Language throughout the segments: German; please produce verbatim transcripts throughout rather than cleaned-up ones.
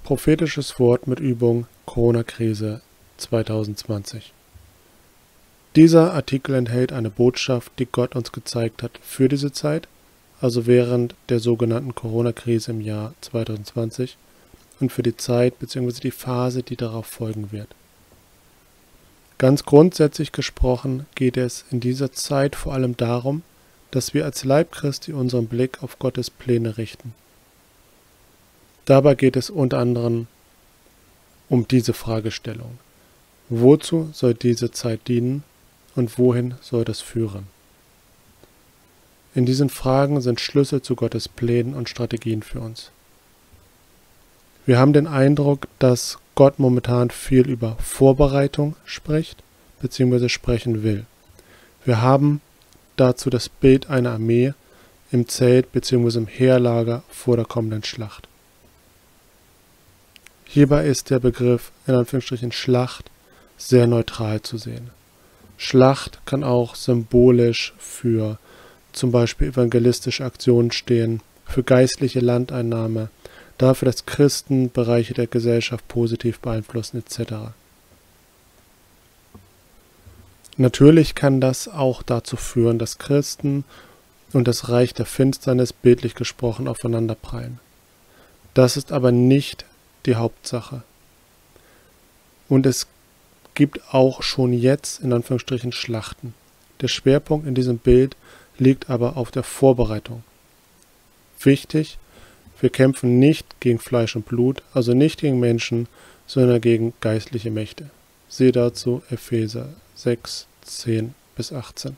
Prophetisches Wort mit Übung Corona-Krise zwanzig zwanzig. Dieser Artikel enthält eine Botschaft, die Gott uns gezeigt hat für diese Zeit, also während der sogenannten Corona-Krise im Jahr zwanzig zwanzig und für die Zeit bzw. die Phase, die darauf folgen wird. Ganz grundsätzlich gesprochen geht es in dieser Zeit vor allem darum, dass wir als Leib Christi unseren Blick auf Gottes Pläne richten. Dabei geht es unter anderem um diese Fragestellung: Wozu soll diese Zeit dienen und wohin soll das führen? In diesen Fragen sind Schlüssel zu Gottes Plänen und Strategien für uns. Wir haben den Eindruck, dass Gott momentan viel über Vorbereitung spricht bzw. sprechen will. Wir haben dazu das Bild einer Armee im Zelt bzw. im Heerlager vor der kommenden Schlacht. Hierbei ist der Begriff in Anführungsstrichen Schlacht sehr neutral zu sehen. Schlacht kann auch symbolisch für zum Beispiel evangelistische Aktionen stehen, für geistliche Landeinnahme, dafür, dass Christen Bereiche der Gesellschaft positiv beeinflussen et cetera. Natürlich kann das auch dazu führen, dass Christen und das Reich der Finsternis bildlich gesprochen aufeinanderprallen. Das ist aber nicht die Hauptsache. Und es gibt auch schon jetzt in Anführungsstrichen Schlachten. Der Schwerpunkt in diesem Bild liegt aber auf der Vorbereitung. Wichtig, wir kämpfen nicht gegen Fleisch und Blut, also nicht gegen Menschen, sondern gegen geistliche Mächte. Siehe dazu Epheser sechs, zehn bis achtzehn.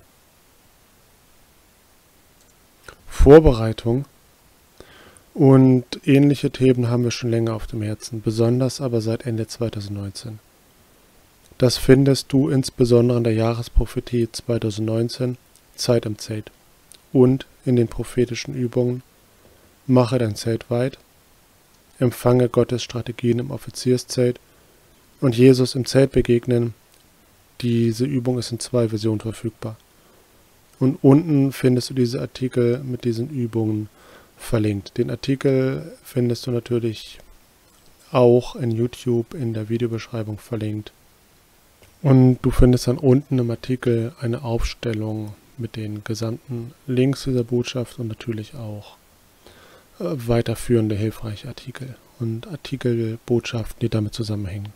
Vorbereitung und ähnliche Themen haben wir schon länger auf dem Herzen, besonders aber seit Ende zwanzig neunzehn. Das findest du insbesondere in der Jahresprophetie zwanzig neunzehn, Zeit im Zelt, und in den prophetischen Übungen Mache dein Zelt weit, empfange Gottes Strategien im Offizierszelt und Jesus im Zelt begegnen. Diese Übung ist in zwei Versionen verfügbar. Und unten findest du diese Artikel mit diesen Übungen verlinkt. Den Artikel findest du natürlich auch in YouTube in der Videobeschreibung verlinkt. Und du findest dann unten im Artikel eine Aufstellung mit den gesamten Links dieser Botschaft und natürlich auch äh, weiterführende hilfreiche Artikel und Artikelbotschaften, die damit zusammenhängen.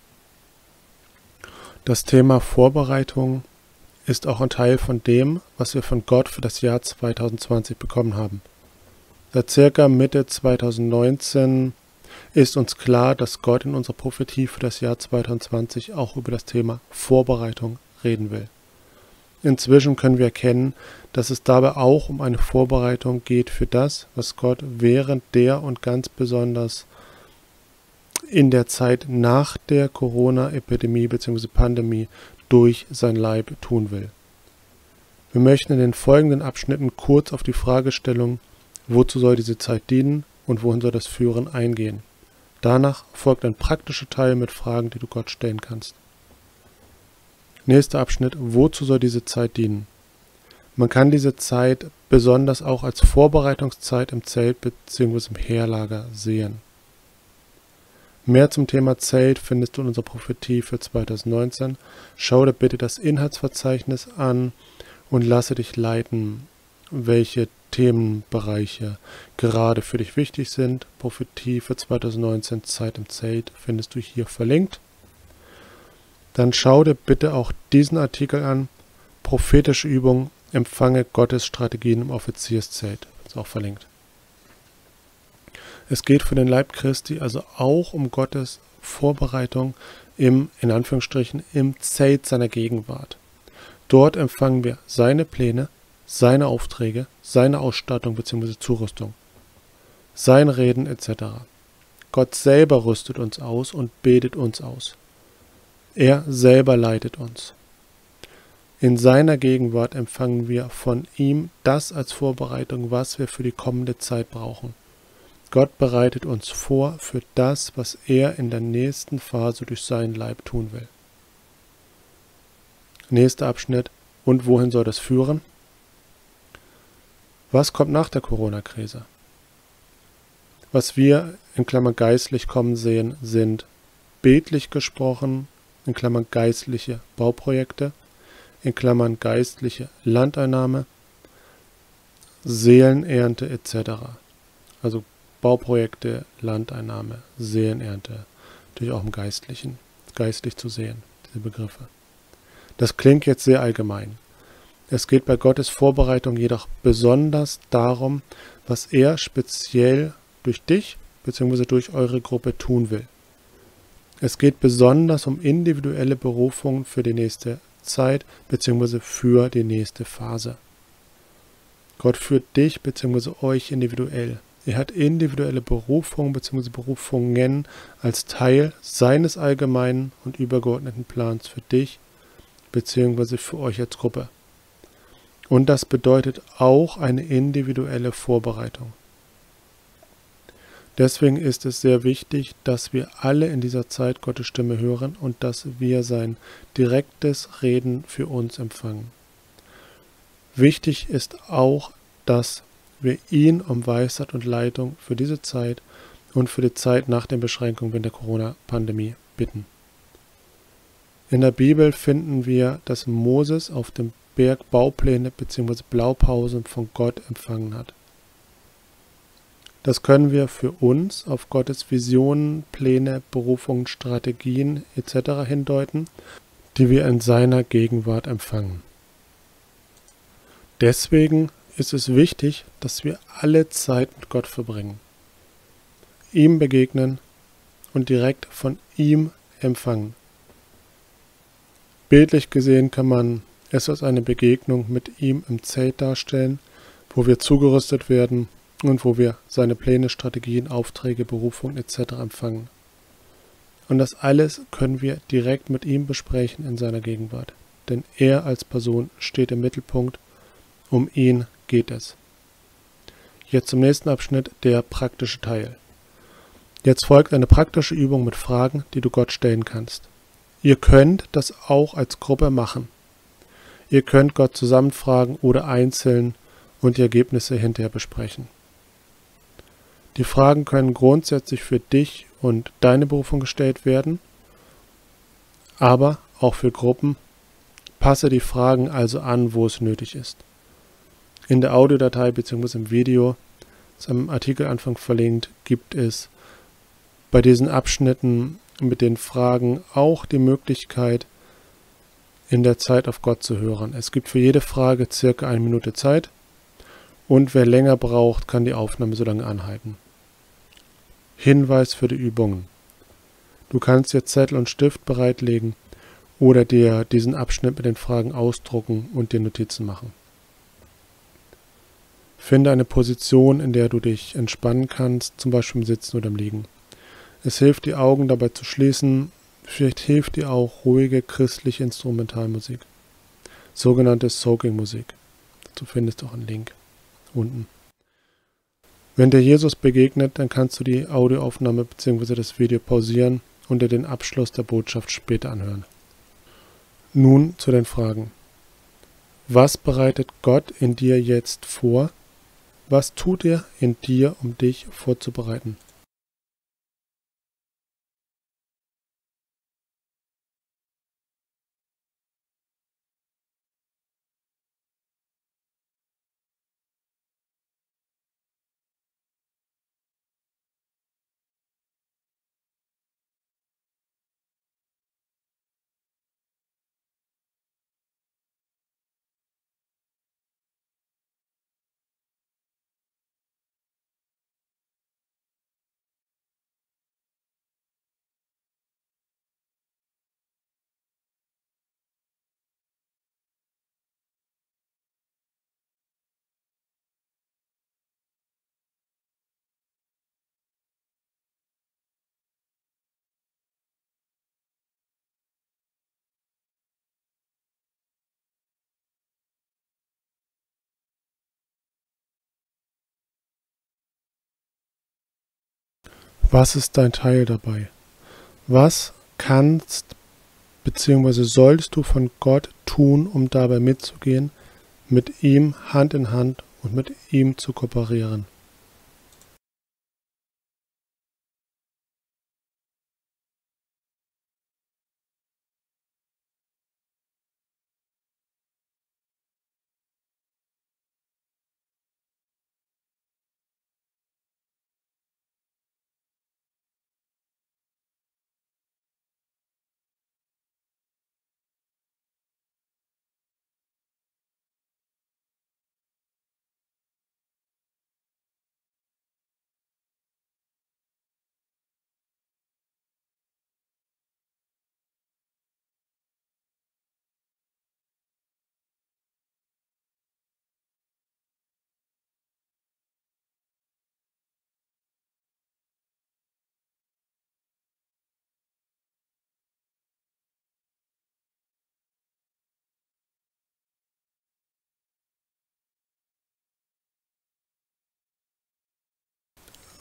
Das Thema Vorbereitung ist auch ein Teil von dem, was wir von Gott für das Jahr zwanzig zwanzig bekommen haben. Seit circa Mitte zwanzig neunzehn ist uns klar, dass Gott in unserer Prophetie für das Jahr zwanzig zwanzig auch über das Thema Vorbereitung reden will. Inzwischen können wir erkennen, dass es dabei auch um eine Vorbereitung geht für das, was Gott während der und ganz besonders in der Zeit nach der Corona-Epidemie bzw. Pandemie durch sein Leib tun will. Wir möchten in den folgenden Abschnitten kurz auf die Fragestellung, wozu soll diese Zeit dienen und wohin soll das führen, eingehen. Danach folgt ein praktischer Teil mit Fragen, die du Gott stellen kannst. Nächster Abschnitt: Wozu soll diese Zeit dienen? Man kann diese Zeit besonders auch als Vorbereitungszeit im Zelt bzw. im Heerlager sehen. Mehr zum Thema Zelt findest du in unserer Prophetie für zwanzig neunzehn. Schau dir bitte das Inhaltsverzeichnis an und lasse dich leiten, welche Themenbereiche gerade für dich wichtig sind. Prophetie für zwanzig neunzehn, Zeit im Zelt, findest du hier verlinkt. Dann schau dir bitte auch diesen Artikel an, prophetische Übung, empfange Gottes Strategien im Offizierszelt, ist auch verlinkt. Es geht für den Leib Christi also auch um Gottes Vorbereitung im, in Anführungsstrichen, im Zelt seiner Gegenwart. Dort empfangen wir seine Pläne, seine Aufträge, seine Ausstattung bzw. Zurüstung, sein Reden et cetera. Gott selber rüstet uns aus und bildet uns aus. Er selber leitet uns. In seiner Gegenwart empfangen wir von ihm das als Vorbereitung, was wir für die kommende Zeit brauchen. Gott bereitet uns vor für das, was er in der nächsten Phase durch seinen Leib tun will. Nächster Abschnitt: Und wohin soll das führen? Was kommt nach der Corona-Krise? Was wir in Klammern geistlich kommen sehen, sind bildlich gesprochen, in Klammern geistliche Bauprojekte, in Klammern geistliche Landeinnahme, Seelenernte et cetera. Also Bauprojekte, Landeinnahme, Seelenernte, natürlich auch im Geistlichen, geistlich zu sehen, diese Begriffe. Das klingt jetzt sehr allgemein. Es geht bei Gottes Vorbereitung jedoch besonders darum, was er speziell durch dich bzw. durch eure Gruppe tun will. Es geht besonders um individuelle Berufungen für die nächste Zeit bzw. für die nächste Phase. Gott führt dich bzw. euch individuell. Er hat individuelle Berufungen bzw. Berufungen als Teil seines allgemeinen und übergeordneten Plans für dich bzw. für euch als Gruppe. Und das bedeutet auch eine individuelle Vorbereitung. Deswegen ist es sehr wichtig, dass wir alle in dieser Zeit Gottes Stimme hören und dass wir sein direktes Reden für uns empfangen. Wichtig ist auch, dass wir ihn um Weisheit und Leitung für diese Zeit und für die Zeit nach den Beschränkungen während der Corona-Pandemie bitten. In der Bibel finden wir, dass Moses auf dem Berg Baupläne bzw. Blaupausen von Gott empfangen hat. Das können wir für uns auf Gottes Visionen, Pläne, Berufungen, Strategien et cetera hindeuten, die wir in seiner Gegenwart empfangen. Deswegen ist es wichtig, dass wir alle Zeit mit Gott verbringen, ihm begegnen und direkt von ihm empfangen. Bildlich gesehen kann man es als eine Begegnung mit ihm im Zelt darstellen, wo wir zugerüstet werden und wo wir seine Pläne, Strategien, Aufträge, Berufungen et cetera empfangen. Und das alles können wir direkt mit ihm besprechen in seiner Gegenwart, denn er als Person steht im Mittelpunkt, um ihn geht es. Jetzt zum nächsten Abschnitt, der praktische Teil. Jetzt folgt eine praktische Übung mit Fragen, die du Gott stellen kannst. Ihr könnt das auch als Gruppe machen. Ihr könnt Gott zusammen fragen oder einzeln und die Ergebnisse hinterher besprechen. Die Fragen können grundsätzlich für dich und deine Berufung gestellt werden, aber auch für Gruppen. Passe die Fragen also an, wo es nötig ist. In der Audiodatei bzw. im Video, ist am Artikelanfang verlinkt, gibt es bei diesen Abschnitten mit den Fragen auch die Möglichkeit, in der Zeit auf Gott zu hören. Es gibt für jede Frage circa eine Minute Zeit und wer länger braucht, kann die Aufnahme so lange anhalten. Hinweis für die Übungen. Du kannst dir Zettel und Stift bereitlegen oder dir diesen Abschnitt mit den Fragen ausdrucken und dir Notizen machen. Finde eine Position, in der du dich entspannen kannst, zum Beispiel im Sitzen oder im Liegen. Es hilft, die Augen dabei zu schließen. Vielleicht hilft dir auch ruhige christliche Instrumentalmusik, sogenannte Soaking-Musik. Dazu findest du auch einen Link unten. Wenn dir Jesus begegnet, dann kannst du die Audioaufnahme bzw. das Video pausieren und dir den Abschluss der Botschaft später anhören. Nun zu den Fragen. Was bereitet Gott in dir jetzt vor? Was tut er in dir, um dich vorzubereiten? Was ist dein Teil dabei? Was kannst bzw. sollst du von Gott tun, um dabei mitzugehen, mit ihm Hand in Hand und mit ihm zu kooperieren?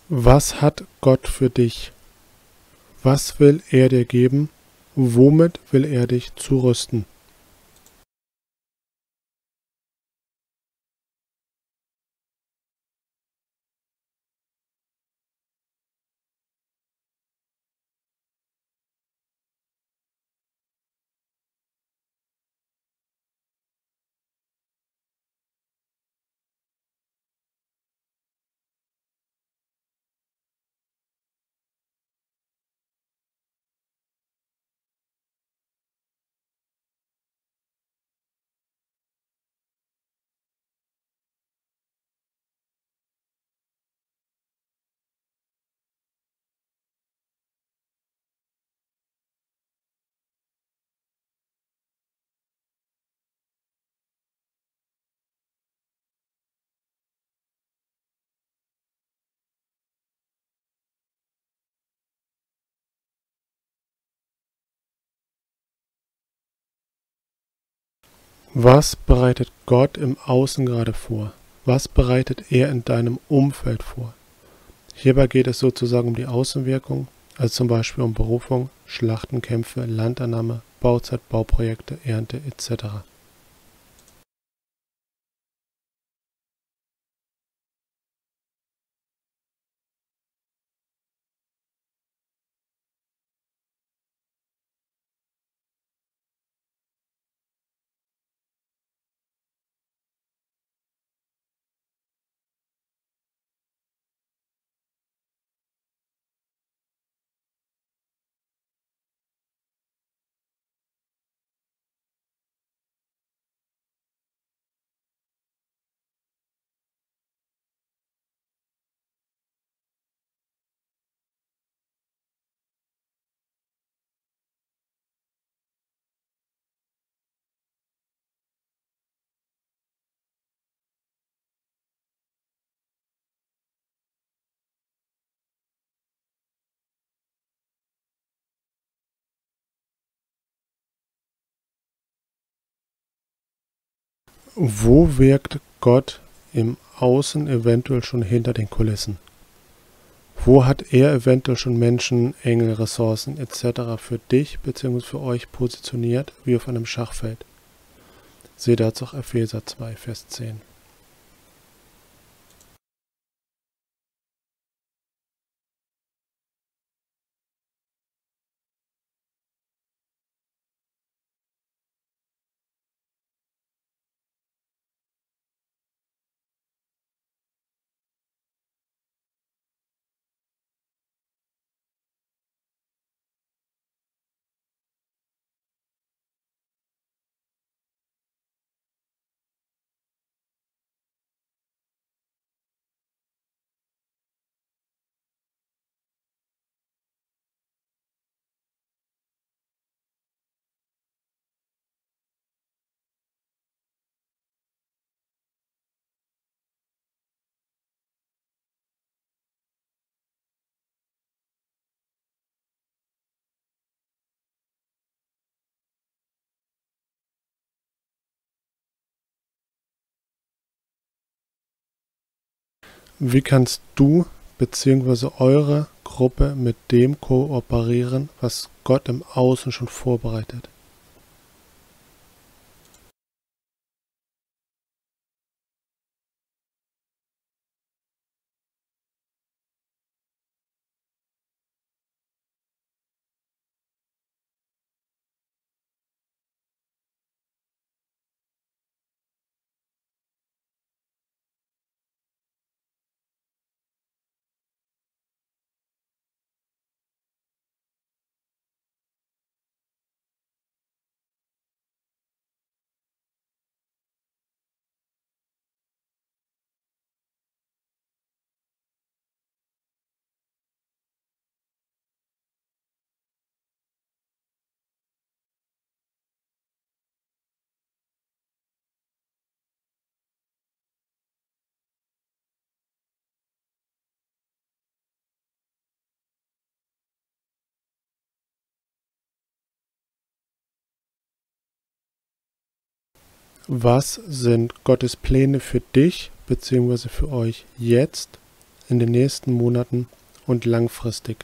Was hat Gott für dich? Was will er dir geben? Womit will er dich zurüsten? Was bereitet Gott im Außen gerade vor? Was bereitet er in deinem Umfeld vor? Hierbei geht es sozusagen um die Außenwirkung, also zum Beispiel um Berufung, Schlachtenkämpfe, Landannahme, Bauzeit, Bauprojekte, Ernte et cetera. Wo wirkt Gott im Außen eventuell schon hinter den Kulissen? Wo hat er eventuell schon Menschen, Engel, Ressourcen et cetera für dich bzw. für euch positioniert wie auf einem Schachfeld? Seht dazu auch Epheser zwei, Vers zehn. Wie kannst du bzw. eure Gruppe mit dem kooperieren, was Gott im Außen schon vorbereitet? Was sind Gottes Pläne für dich bzw. für euch jetzt in den nächsten Monaten und langfristig.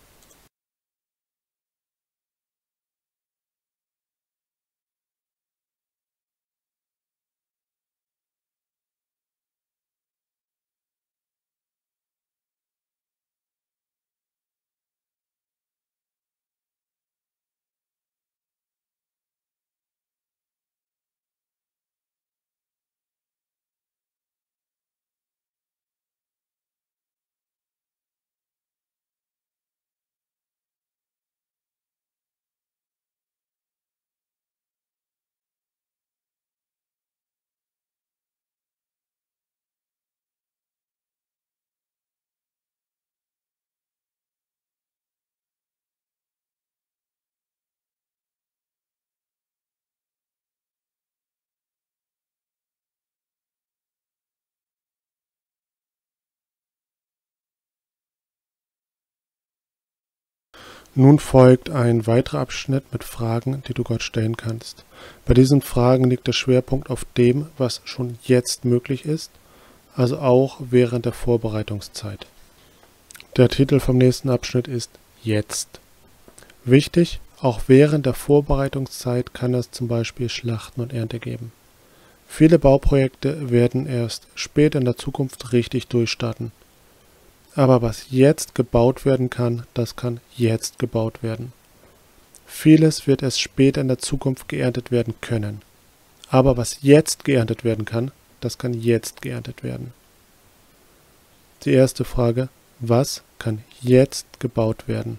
Nun folgt ein weiterer Abschnitt mit Fragen, die du Gott stellen kannst. Bei diesen Fragen liegt der Schwerpunkt auf dem, was schon jetzt möglich ist, also auch während der Vorbereitungszeit. Der Titel vom nächsten Abschnitt ist Jetzt. Wichtig, auch während der Vorbereitungszeit kann es zum Beispiel Schlachten und Ernte geben. Viele Bauprojekte werden erst später in der Zukunft richtig durchstarten. Aber was jetzt gebaut werden kann, das kann jetzt gebaut werden. Vieles wird erst später in der Zukunft geerntet werden können. Aber was jetzt geerntet werden kann, das kann jetzt geerntet werden. Die erste Frage: Was kann jetzt gebaut werden?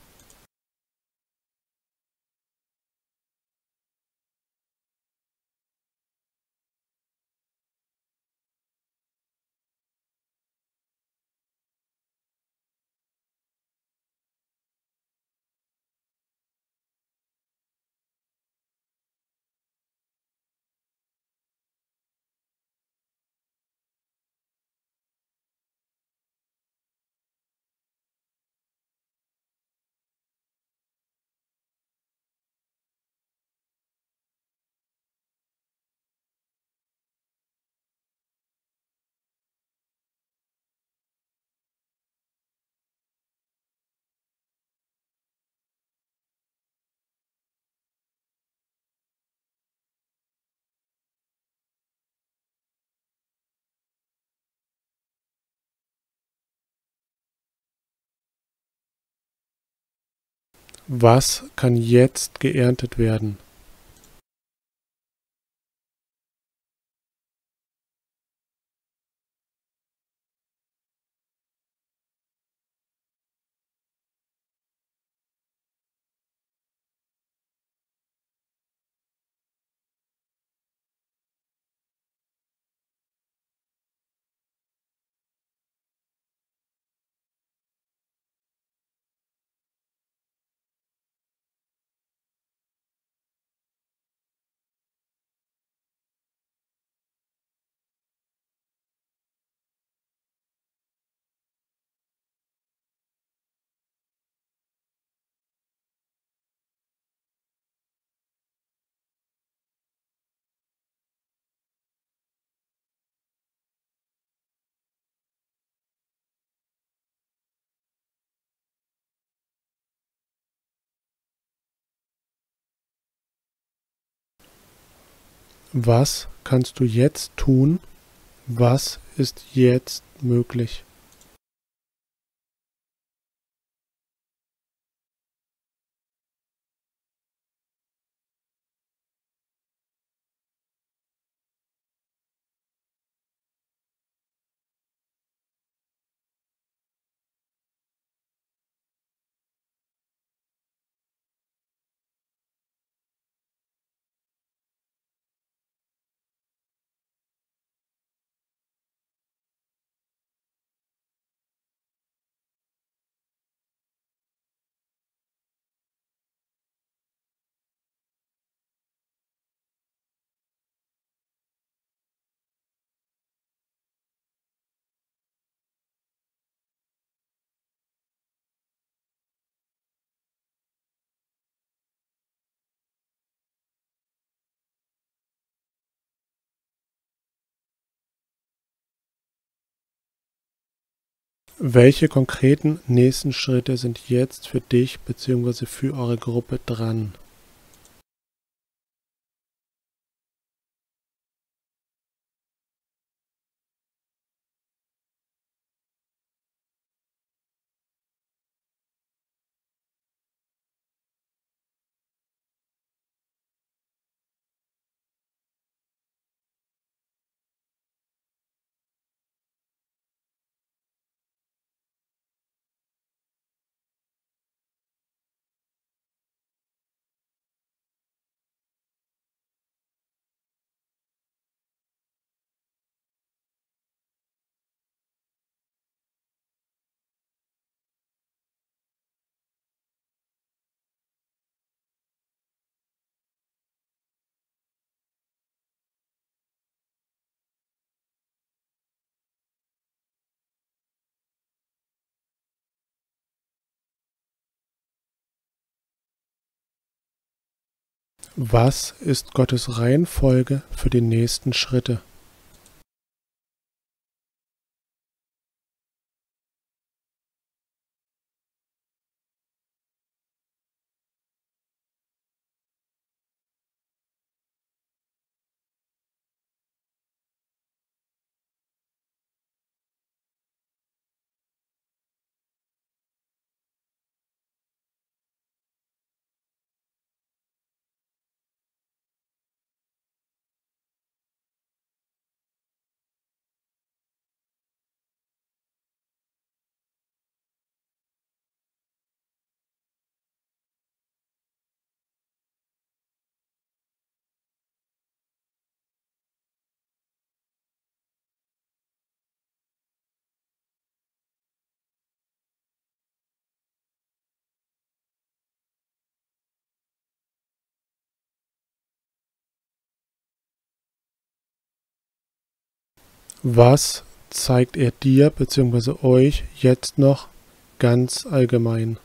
Was kann jetzt geerntet werden? Was kannst du jetzt tun? Was ist jetzt möglich? Welche konkreten nächsten Schritte sind jetzt für dich bzw. für eure Gruppe dran? Was ist Gottes Reihenfolge für die nächsten Schritte? Was zeigt er dir bzw. euch jetzt noch ganz allgemein?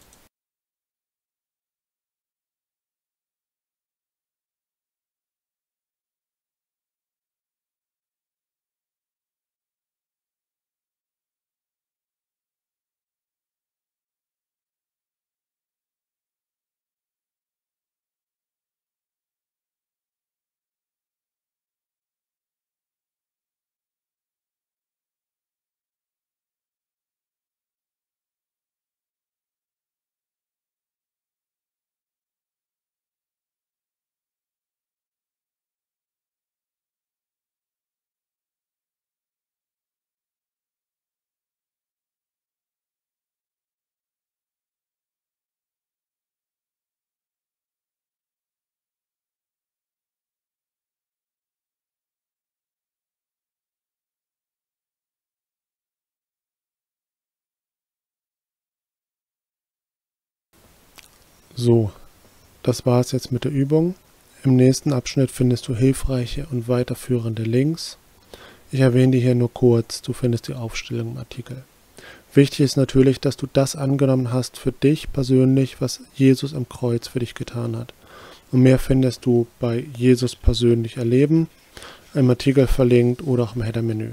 So, das war es jetzt mit der Übung. Im nächsten Abschnitt findest du hilfreiche und weiterführende Links. Ich erwähne die hier nur kurz, du findest die Aufstellung im Artikel. Wichtig ist natürlich, dass du das angenommen hast für dich persönlich, was Jesus am Kreuz für dich getan hat. Und mehr findest du bei Jesus persönlich erleben, im Artikel verlinkt oder auch im Header-Menü.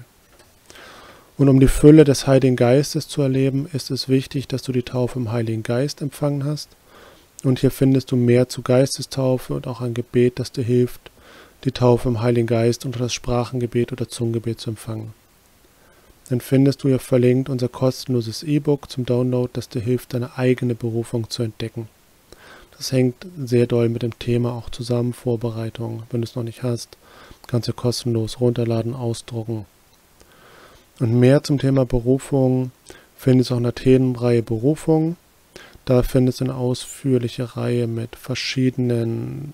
Und um die Fülle des Heiligen Geistes zu erleben, ist es wichtig, dass du die Taufe im Heiligen Geist empfangen hast. Und hier findest du mehr zu Geistestaufe und auch ein Gebet, das dir hilft, die Taufe im Heiligen Geist unter das Sprachengebet oder Zungengebet zu empfangen. Dann findest du hier verlinkt unser kostenloses E-Book zum Download, das dir hilft, deine eigene Berufung zu entdecken. Das hängt sehr doll mit dem Thema auch zusammen, Vorbereitung. Wenn du es noch nicht hast, kannst du kostenlos runterladen, ausdrucken. Und mehr zum Thema Berufung findest du auch in der Themenreihe Berufung. Da findest du eine ausführliche Reihe mit verschiedenen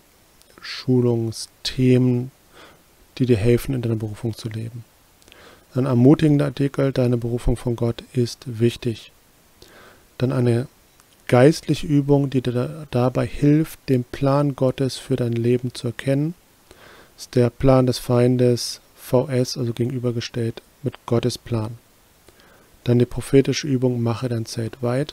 Schulungsthemen, die dir helfen, in deiner Berufung zu leben. Ein ermutigender Artikel, deine Berufung von Gott ist wichtig. Dann eine geistliche Übung, die dir dabei hilft, den Plan Gottes für dein Leben zu erkennen. Das ist der Plan des Feindes, V S, also gegenübergestellt mit Gottes Plan. Dann die prophetische Übung, mache dein Zelt weit.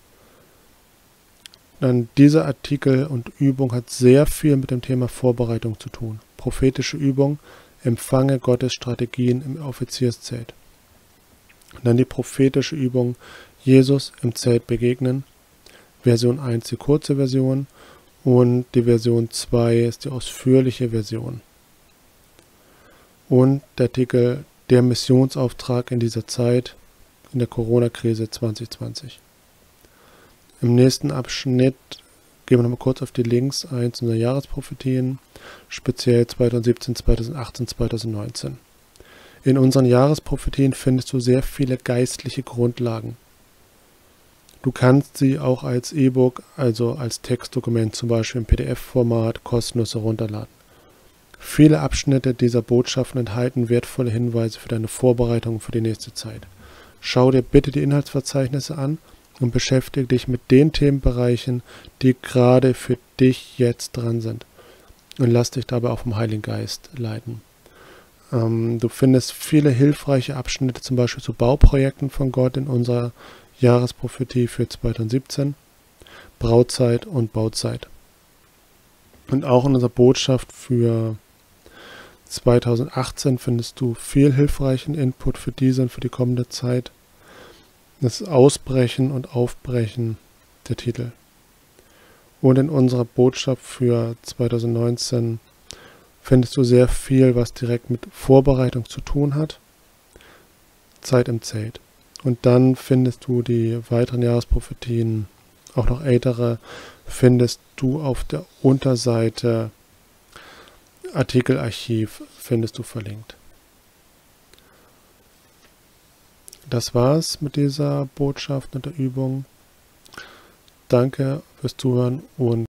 Dann dieser Artikel und Übung hat sehr viel mit dem Thema Vorbereitung zu tun. Prophetische Übung, empfange Gottes Strategien im Offizierszelt. dann die prophetische Übung Jesus im Zelt begegnen. Version eins die kurze Version und die Version zwei ist die ausführliche Version. Und der Artikel Der Missionsauftrag in dieser Zeit, in der Corona-Krise zwanzig zwanzig. Im nächsten Abschnitt gehen wir nochmal kurz auf die Links ein zu unseren Jahresprophetien, speziell zweitausendsiebzehn, zweitausendachtzehn, zweitausendneunzehn. In unseren Jahresprophetien findest du sehr viele geistliche Grundlagen. Du kannst sie auch als E-Book, also als Textdokument, zum Beispiel im P D F-Format, kostenlos herunterladen. Viele Abschnitte dieser Botschaften enthalten wertvolle Hinweise für deine Vorbereitung für die nächste Zeit. Schau dir bitte die Inhaltsverzeichnisse an und beschäftige dich mit den Themenbereichen, die gerade für dich jetzt dran sind. Und lass dich dabei auch vom Heiligen Geist leiten. Ähm, du findest viele hilfreiche Abschnitte, zum Beispiel zu Bauprojekten von Gott in unserer Jahresprophetie für zweitausendsiebzehn, Brautzeit und Bauzeit. Und auch in unserer Botschaft für zweitausendachtzehn findest du viel hilfreichen Input für diese und für die kommende Zeit. Das Ausbrechen und Aufbrechen der Titel. Und in unserer Botschaft für zweitausendneunzehn findest du sehr viel, was direkt mit Vorbereitung zu tun hat. Zeit im Zelt. Und dann findest du die weiteren Jahresprophetien, auch noch ältere, findest du auf der Unterseite Artikelarchiv, findest du verlinkt. Das war's mit dieser Botschaft und der Übung. Danke fürs Zuhören und